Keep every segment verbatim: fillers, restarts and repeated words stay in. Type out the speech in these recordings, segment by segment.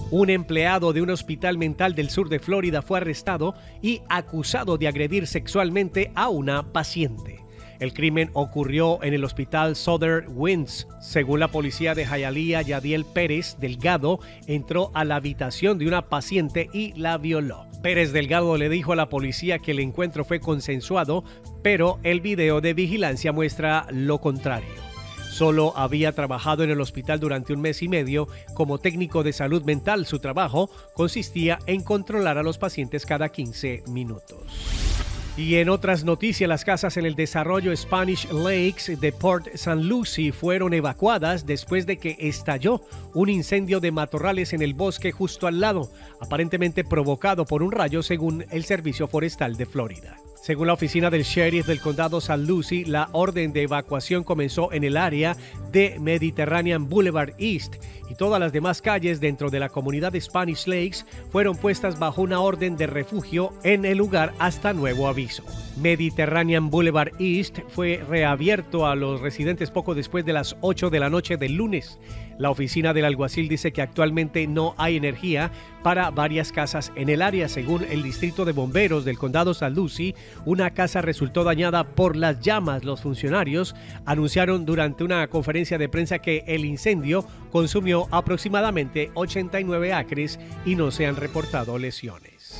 Un empleado de un hospital mental del sur de Florida fue arrestado y acusado de agredir sexualmente a una paciente. El crimen ocurrió en el hospital Southern Winds. Según la policía de Hialeah, Yadiel Pérez Delgado entró a la habitación de una paciente y la violó. Pérez Delgado le dijo a la policía que el encuentro fue consensuado, pero el video de vigilancia muestra lo contrario. Solo había trabajado en el hospital durante un mes y medio como técnico de salud mental. Su trabajo consistía en controlar a los pacientes cada quince minutos. Y en otras noticias, las casas en el desarrollo Spanish Lakes de Port Saint Lucie fueron evacuadas después de que estalló un incendio de matorrales en el bosque justo al lado, aparentemente provocado por un rayo, según el Servicio Forestal de Florida. Según la oficina del sheriff del condado Saint Lucie, la orden de evacuación comenzó en el área de Mediterranean Boulevard East y todas las demás calles dentro de la comunidad de Spanish Lakes fueron puestas bajo una orden de refugio en el lugar hasta nuevo aviso. Mediterranean Boulevard East fue reabierto a los residentes poco después de las ocho de la noche del lunes. La oficina del alguacil dice que actualmente no hay energía para varias casas en el área. Según el distrito de bomberos del condado Saint Lucie, una casa resultó dañada por las llamas. Los funcionarios anunciaron durante una conferencia de prensa que el incendio consumió aproximadamente ochenta y nueve acres y no se han reportado lesiones.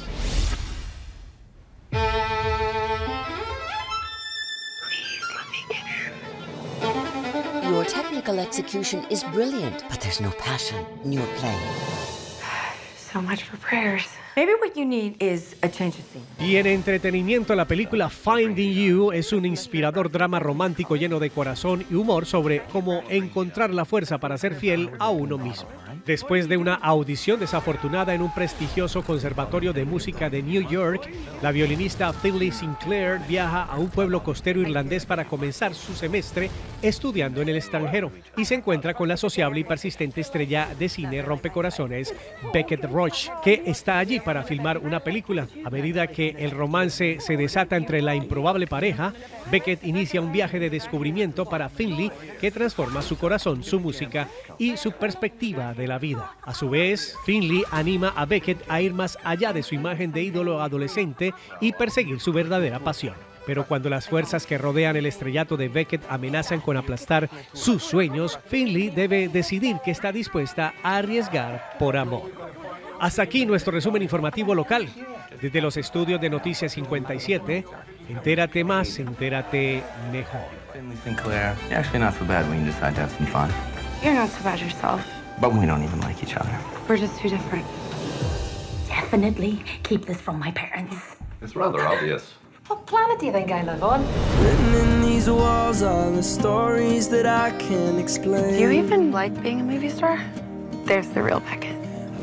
Your technical execution is brilliant, but there's no passion in your playing. So much for prayers. Maybe what you need is a change of scene. Y en entretenimiento, la película Finding You es un inspirador drama romántico lleno de corazón y humor sobre cómo encontrar la fuerza para ser fiel a uno mismo. Después de una audición desafortunada en un prestigioso conservatorio de música de New York, la violinista Finley Sinclair viaja a un pueblo costero irlandés para comenzar su semestre estudiando en el extranjero y se encuentra con la sociable y persistente estrella de cine rompecorazones Beckett Roach, que está allí para filmar una película. A medida que el romance se desata entre la improbable pareja, Beckett inicia un viaje de descubrimiento para Finley que transforma su corazón, su música y su perspectiva de la vida. A su vez, Finley anima a Beckett a ir más allá de su imagen de ídolo adolescente y perseguir su verdadera pasión. Pero cuando las fuerzas que rodean el estrellato de Beckett amenazan con aplastar sus sueños, Finley debe decidir que está dispuesta a arriesgar por amor. Hasta aquí nuestro resumen informativo local. Desde los estudios de Noticias cincuenta y siete, entérate más, entérate mejor. Sinclair, you're actually not so bad when you decide to have some fun. You're not so bad yourself. But we don't even like each other. We're just too different. Definitely keep this from my parents. It's rather obvious. What planet do you think I live on? Written in these walls are the stories that I can't explain. Do you even like being a movie star? There's the real Beckett.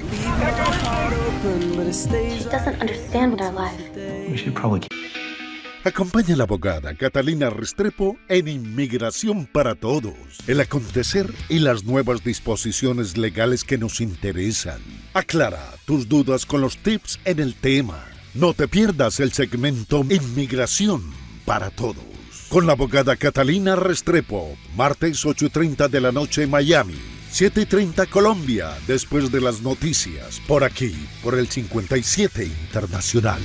She doesn't understand our life. We should probably keep... Acompaña a la abogada Catalina Restrepo en Inmigración para Todos, el acontecer y las nuevas disposiciones legales que nos interesan. Aclara tus dudas con los tips en el tema. No te pierdas el segmento Inmigración para Todos con la abogada Catalina Restrepo, martes ocho y treinta de la noche en Miami, siete y treinta Colombia, después de las noticias, por aquí, por el cincuenta y siete Internacional.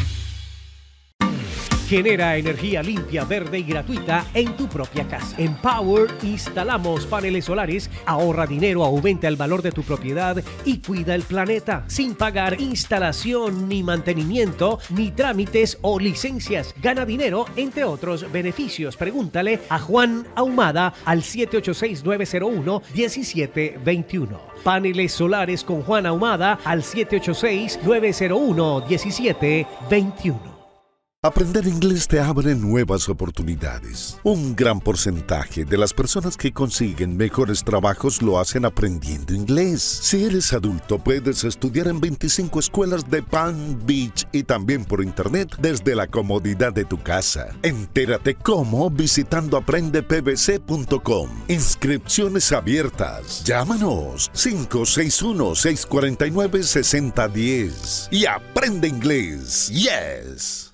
Genera energía limpia, verde y gratuita en tu propia casa. En Power instalamos paneles solares, ahorra dinero, aumenta el valor de tu propiedad y cuida el planeta sin pagar instalación ni mantenimiento, ni trámites o licencias. Gana dinero, entre otros beneficios. Pregúntale a Juan Ahumada al siete ocho seis, nueve cero uno, uno siete dos uno. Paneles solares con Juan Ahumada al siete ocho seis, nueve cero uno, uno siete dos uno. Aprender inglés te abre nuevas oportunidades. Un gran porcentaje de las personas que consiguen mejores trabajos lo hacen aprendiendo inglés. Si eres adulto, puedes estudiar en veinticinco escuelas de Palm Beach y también por internet desde la comodidad de tu casa. Entérate cómo visitando aprende p b c punto com. Inscripciones abiertas. Llámanos cinco seis uno, seis cuatro nueve, seis cero uno cero y aprende inglés. Yes.